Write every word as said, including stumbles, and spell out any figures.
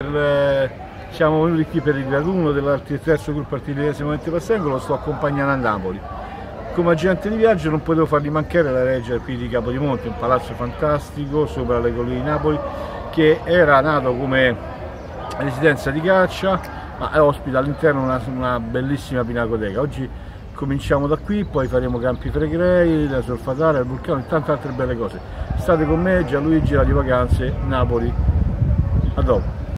il, siamo venuti qui per il raduno del terzo gruppo artiglieresimo Monte lo sto accompagnando a Napoli. Come agente di viaggio non potevo fargli mancare la reggia qui di Capodimonte, un palazzo fantastico sopra le colline di Napoli, che era nato come residenza di caccia, ma ospita all'interno una, una bellissima pinacoteca. Oggi cominciamo da qui, poi faremo Campi Flegrei, la Solfatara, il vulcano e tante altre belle cose. State con me, Gianluigi Radio Vacanze, Napoli. A dopo.